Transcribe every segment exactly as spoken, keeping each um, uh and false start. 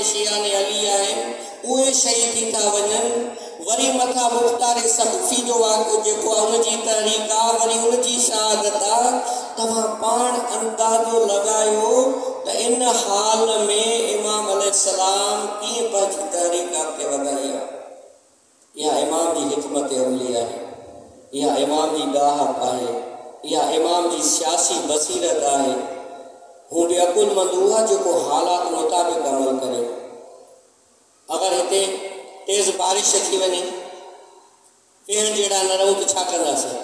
शियाने अली आहिनि उहे शहीद थी था वञनि। वरी मथां मुख़्तार सक़फ़ी जो वाक़ियो जेको आहे उनजी तहरीक आहे, वरी उनजी शहादत आहे। तव्हां पाण अंदाज़ो लॻायो त इन हाल में इमाम अलैहिस्सलाम कीअं पंहिंजी तहरीक अॻिते वधाई आहे। इहा इमाम जी हिकमत अमली आहे, इहा इमाम जी ॾाहक आहे, इहा इमाम जी सियासी बसीरत आहे। हू बि अकुलमंद उहा जेको हालात मुताबिक़ अमल करे। अगरि हिते तेज़ बारिश थी वञे, पेड़ जहिड़ा न रहूं त छा कंदासीं?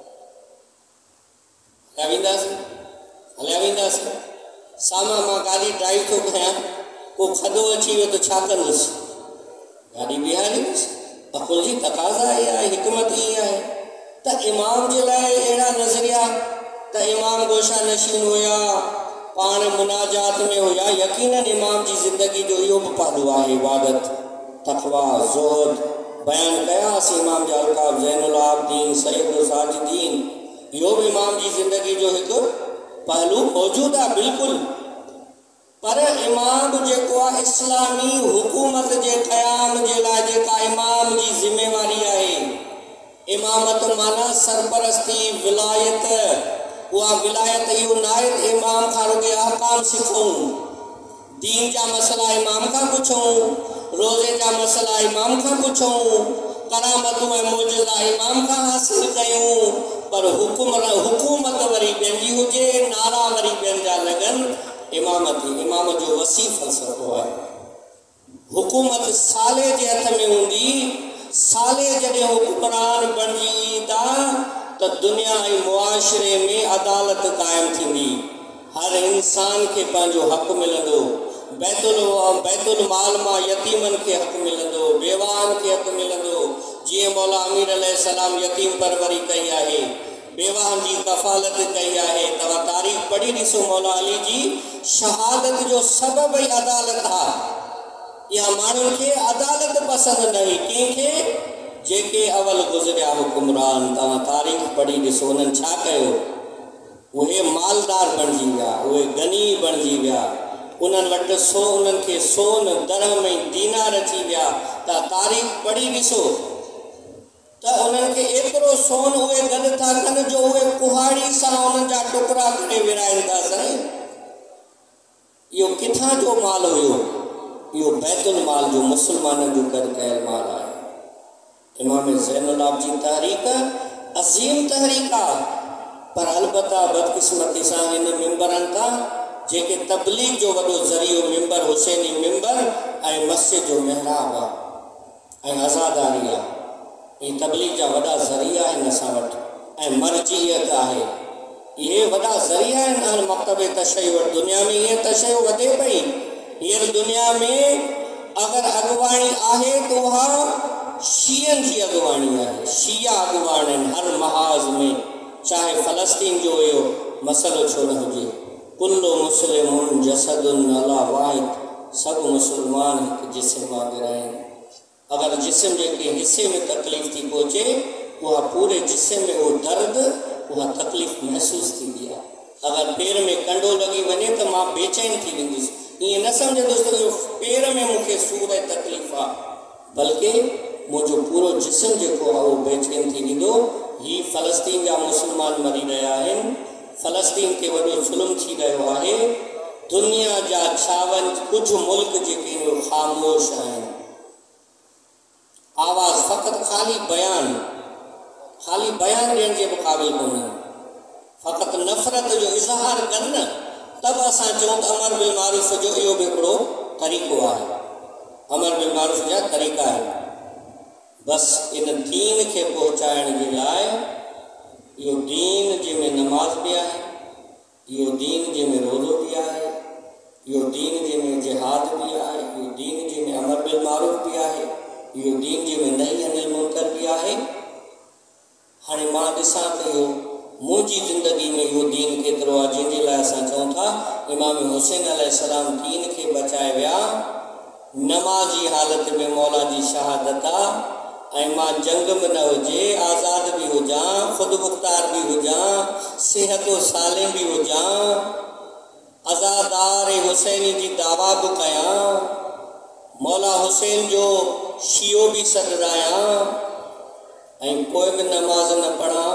हलिया वेंदासीं हलिया वेंदासीं साम्हूं मां गाॾी ड्राइव थो कयां, को खॾो अची वियो त छा कंदुसि? गाॾी बीहारींदुसि। अकुल जी तक़ाज़ा इहा आहे, हिकमत इहा आहे। त इमाम जे लाइ अहिड़ा नज़रिया त इमाम गोशा नशीन हुया, पाण मुनाजात में हुया। यकीनन इमाम जी ज़िंदगी जो इहो बि पहलू आहे, इबादत, तक़वा, ज़ुहद बयानु कयासीं। इमाम जा अलक़ाब ज़ैनुल आबिदीन, सैयद साजिदीन, इहो बि इमाम जी ज़िंदगी जो हिकु पहलू मौजूदु आहे बिल्कुलु। पर इमाम जेको आहे इस्लामी हुकूमत जे क़याम जे लाइ जेका इमाम जी ज़िम्मेवारी आहे, इमामत माना सरपरस्ती, विलायत। उहा विलायत इहो न आहे त इमाम खां रुॻे अहकाम सिखूं, दीन जा मसइला इमाम खां पुछूं, रोज़े जा मसइला इमाम खां पुछूं, करामतूं ऐं मौजज़ा इमाम खां हासिल कयूं। पर हुकुमर हुकूमत वरी ॿियनि जी हुजे, नारा वरी ॿियनि जा लॻनि। इमामत इमाम जो वसी फ़लसफ़ो आहे। हुकूमत साले जे हथ में हूंदी, साले जॾहिं हुकुमरान बणिजी ईंदा त दुनिया ऐं मुआशिरे में अदालत क़ाइमु थींदी। हर इंसान खे पंहिंजो हक़ मिलंदो। बैतुल बैतुल माल मां यतीमनि खे हक़ मिलंदो, बेवाहनि खे हक़ मिलंदो। जीअं मौला अमीर अलैहिस्सलाम यतीम परवरी कई आहे, बेवाहनि जी कफ़ालत कई आहे। तव्हां तारीख़ पढ़ी ॾिसो, मौला अली जी शहादत जो सबबु ई अदालत आहे। इहा माण्हुनि खे अदालत पसंदि न हुई, कंहिंखे? जेके अवल गुज़रिया हुकुमरान। तव्हां तारीख़ पढ़ी ॾिसो, उन्हनि छा कयो? उहे मालदार बणिजी विया, उहे गनी बणिजी विया। उन्हनि वटि सो उन्हनि खे सोन दरहम में दीनार अची विया। त तारीख़ पढ़ी ॾिसो त उन्हनि खे एतिरो सोन उहे गॾु था कनि जो उहे कुहाड़ी सां उन्हनि जा टुकड़ा करे विराइनि था। साईं, इहो किथां जो माल हुयो? इहो बैतुल माल जो, मुस्लमाननि जो गॾु कयल माल आहे। इमाम ज़ैनुल आबिदीन जी तहरीक अज़ीम तहरीक आहे। पर अलबत्ता बदकिस्मती सां हिन मिंबरनि तां जेके तबलीग जो वॾो ज़रियो मिंबर हुसैनी मिंबर ऐं मस्जिद जो महराब आहे ऐं आज़ादारी आहे, इहे तबलीग जा वॾा ज़रिया आहिनि असां वटि। ऐं मर्जियत आहे, इहे वॾा ज़रिया आहिनि। अहल मकतब तशय्युअ वटि दुनिया में हीअं तशय्युअ वधे पई। हींअर दुनिया में अगरि अॻुवाणी आहे त उहा शीयनि जी अॻुवाणी आहे। शिया अॻुवान आहिनि हर महाज़ में, चाहे फ़लस्तीन जो इहो मसइलो छो न हुजे। कुल्लु मुस्लिमुन जसदुन अला वाहिद, सभु मुस्लमान हिकु जिस्म वांगुरु आहिनि। अगरि जिस्म जे के हिसे में तकलीफ़ थी पहुचे, उहा पूरे जिस्म में उहो दर्द, उहा तकलीफ़ महसूसु थींदी आहे। अगरि पेर में कंडो लॻी वञे त मां बेचैन थी वेंदुसि। ईअं न सम्झंदुसि त इहो पेर में मूंखे सूर ऐं तकलीफ़ आहे, बल्कि मुंहिंजो पूरो जिस्म जेको आहे उहो बेचैन थी वेंदो। हीअ फ़लस्तीन जा मुस्लमान मरी रहिया आहिनि, फ़लस्तीन खे वॾो ज़ुल्म थी रहियो आहे। दुनिया जा छावंज कुझु मुल्क जेके आहिनि ख़ामोश आहिनि। आवाज़ फ़क़ति ख़ाली बयान ख़ाली बयान ॾियण जे मुक़ाबिल कोन्हनि, फ़क़ति नफ़रत जो इज़हार कनि न, तब असां चऊं त अमर बिल मारूफ़ जो इहो बि हिकिड़ो तरीक़ो आहे। अमर बिल मारूफ़ जा तरीक़ा आहिनि। बसि इन दीन खे पहुचाइण जे लाइ, इहो दीन जंहिंमें नमाज़ बि आहे, इहो दीन जंहिंमें रोज़ो बि आहे, इहो दीन जंहिंमें जिहाद बि आहे, इहो दीन जंहिंमें अमर बिल मारूफ़ बि आहे, इहो दीन जंहिंमें नही अनिल मुनकर बि आहे। हाणे मां ॾिसां त इहो मुंहिंजी ज़िंदगी में इहो दीन केतिरो आहे, जंहिंजे लाइ असां चऊं था इमाम हुसैन अलैहिस्सलाम दीन खे बचाए विया। नमाज़ी हालत में मौला जी शहादत आहे। ऐं मां जंग में न हुजे, आज़ाद भी हुजां, ख़ुदि मुख़्तार भी हुजां, सिहत सालिम भी हुजां, अज़ादार हुसैनी जी दावा बि कयां, मौला हुसैन जो शियो भी सॾरायां ऐं पोइ बि नमाज़ न पढ़ां,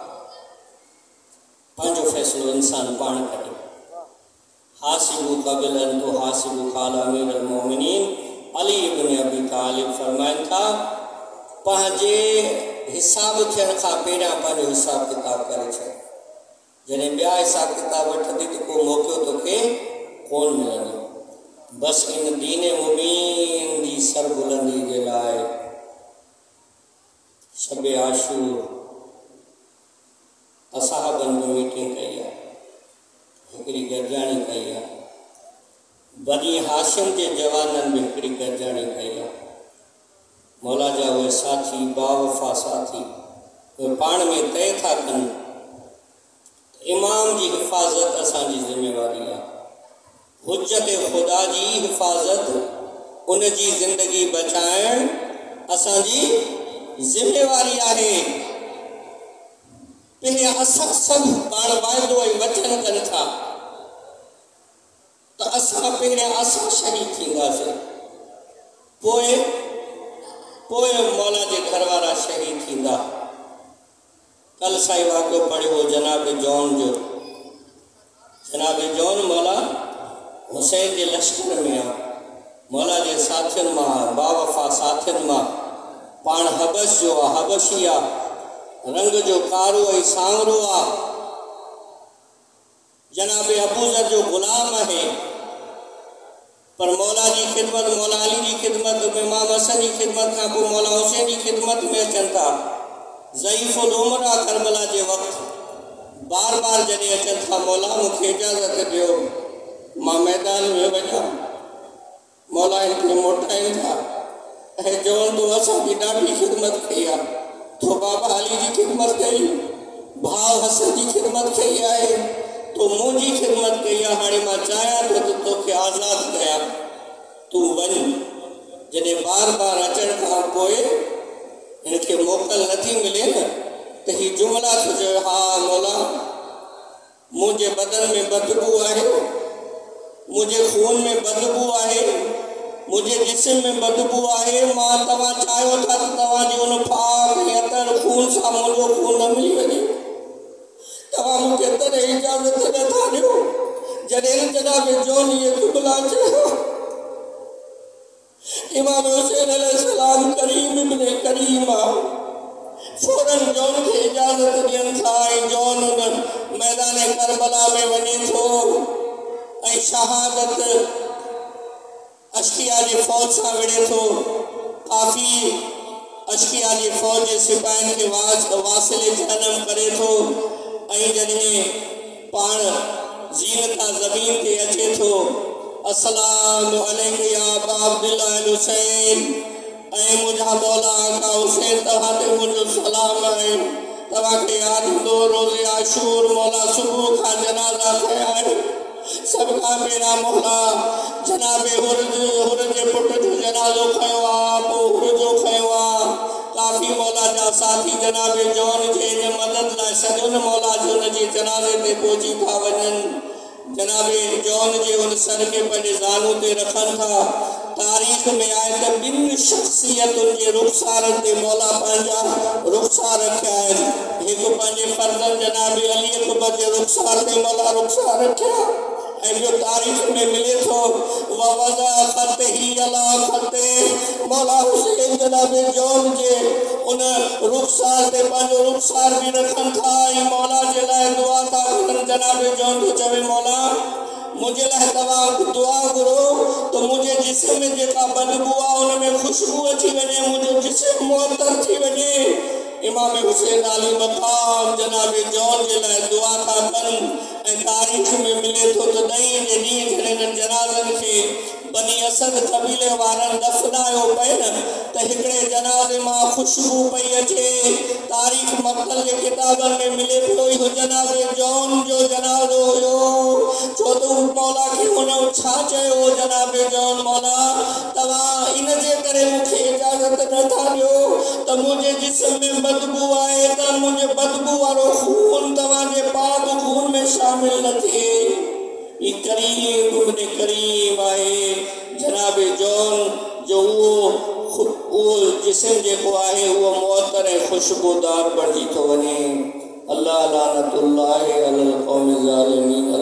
पंहिंजो फ़ैसिलो इंसान पाण करे। हासिबु क़ब्ल अन तुहासिबु क़ाल अमीरुल मोमिनीन अली इब्न अबी तालिब फरमाइनि था, पंहिंजे हिसाब थियण खां पहिरियां पंहिंजो हिसाब किताब करे छॾ। जॾहिं ॿिया हिसाब किताब वठंदी त को मौक़ो तोखे कोन मिलंदो। बसि इन दीन मुबीन जी सरबुलंदी जे लाइ शब आशूर असहाबनि में मीटिंग कई आहे, हिकिड़ी गॾिजाणी कई आहे। बनी हाशिम के जवाननि में हिकिड़ी गॾिजाणी कई आहे। मौला जा उहे साथी बावफ़ा साथी उहे पाण में तय था कनि, इमाम जी हिफ़ाज़त असांजी ज़िम्मेवारी आहे। हुज्जत ख़ुदा जी हिफ़ाज़त, उन जी ज़िंदगी बचाइण असांजी ज़िम्मेवारी आहे। पहिरियां असां सभु पाण वाइदो ऐं वचन कनि था त असां पहिरियां असां शहीद थींदासीं, पोइ पोइ मौला जे घर वारा शहीद थींदा। कल साईं वाक़ियो पढ़ियो जनाब जॉन जो। जनाब जॉन मौला हुसैन के लश्कर में आ, मौला के साथियुनि मां बावफ़ा साथियुनि मां पाण हबश जो आ, हबशी आ, रंग जो कारो ऐं सांवरो आ। जनाब अबूज़र जो गुलाम है, पर मौला की खिदमत, मौला अली की खिदमत, इमाम हसन की खिदमत का पोइ मौला हुसैन की खिदमत में अचनि था। ज़ईफ़ुल उम्र आ करबला के वक्त बार बार जॾहिं अचनि था, मौला मूंखे इजाज़त ॾियो मां मैदान में वञा। मौला इनके मोटाइनि था ऐं चवनि तो असां बि ॾाढी खिदमत कई आहे, तो बाबा अली जी खिदमत कई, भाउ हसन जी खिदमत कई आहे, तो मुंहिंजी खिदमत कई आहे। हाणे मां चाहियां थो त तोखे आज़ादु कयां, तूं वञ। जॾहिं बार बार अचण खां पोइ इनखे मोकल नथी मिले न, त हीअ जुमिला थो चयो, हा मौला मुंहिंजे बदन में बदबू आहे, मुझे खून में बदबू आहे, मुझे जिस्म में बदबू आहे। मां तव्हां चाहियो था त तव्हांजी उन पाक ऐं अतर खून सां मुंहिंजो खून न मिली वञे, तव्हां मूंखे तॾहिं इजाज़त नथा ॾियो। जॾहिं जनाब जॉन इहे जुमिला चयो, इमाम हुसैन अलैहिस्सलाम करीम इब्न करीम आ, फौरन जॉन खे इजाज़त ॾियनि था ऐं जॉन उन मैदान करबला में वञे थो ऐं शहादत अशकिया जी फौज सां विड़े थो। काफ़ी अशकिया जी फौज जे सिपाहियुनि खे वास वासिले जनम करे थो ऐं जॾहिं पाण ज़ीनता ज़मीन ते अचे थो, अस्सलामु अलैकुम या अबा अब्दुल्लाह अल हुसैन, ऐं मुंहिंजा मौला आका हुसैन तव्हां ते मुंहिंजो सलाम आहे। तव्हांखे यादि हूंदो रोज़े आशूर मौला सुबुह खां जनाज़ा कया आहिनि। सब का मेरा मौला जनाबे हुरज हुरज जे पुट जो जनाज़ो खयो आ, पोइ हुर जो खयो आ। काफ़ी मौला जा साथी जनाबे जॉन जे इन मदद लाइ सॼुनि मौला जो उन जे जनाज़े ते पहुची था वञनि। जनाबे जॉन जे उन सर के पंहिंजे ज़ानू ते रखनि था। तारीख़ में आए त ॿिनि शख़्सियतुनि जे रुख़सारनि ते मौला पंहिंजा रुख़सार रखिया आहिनि। हिकु पंहिंजे फर्ज़नि जनाबे अली अकबर जे रुख़सार ते मौला रुख़सार रखिया ऐं ॿियो तारीख़ में मिले थो ववज़ा ख़तही अला ख़ते, मौला हुसैन जनाबे जॉन जे उन रुख़सार ते पंहिंजो रुख़सार बि रखनि था ऐं मौला जे लाइ दुआ था कनि। जनाबे जॉन खे चवे मौला मुझे लाइ तव्हां दुआ करो तो मुझे जिस्म में जेका बदबू आहे उन में ख़ुशबू अची वञे, मुंहिंजो जिस्म मुअत्तर थी वञे। इमाम हुसैन अली मक़ाम जनाबे जॉन जे लाइ दुआ था कनि ऐं तारीख़ में मिले थो त ॾहीं जे ॾींहुं जॾहिं हिननि जनाज़नि खे बनी असद क़बीले वारनि दफ़नायो पिए न त हिकिड़े जनाज़े मां ख़ुशबू पई अचे। तारीख़ मक़तल जे किताबनि में मिले पियो इहो जनाज़े जॉन जो जनाज़ो हुयो। छो त मौला खे हुन छा चयो जनाबे जॉन मौला तव्हां इन जे करे मूंखे इजाज़त नथा ॾियो त मुंहिंजे जिस्म में बदबू आहे त मुंहिंजे बदबू वारो खून तव्हांजे पाक खून में शामिल न थिए। करीम इब्न करीम आहे जनाबे जॉन जो उहो उहो जिस्म जेको आहे उहो मुअत्तर ऐं खुशबूदार बणिजी थो वञे। अल्लाह लानतुल्लाहि अलल क़ौमि ज़ालिमीन।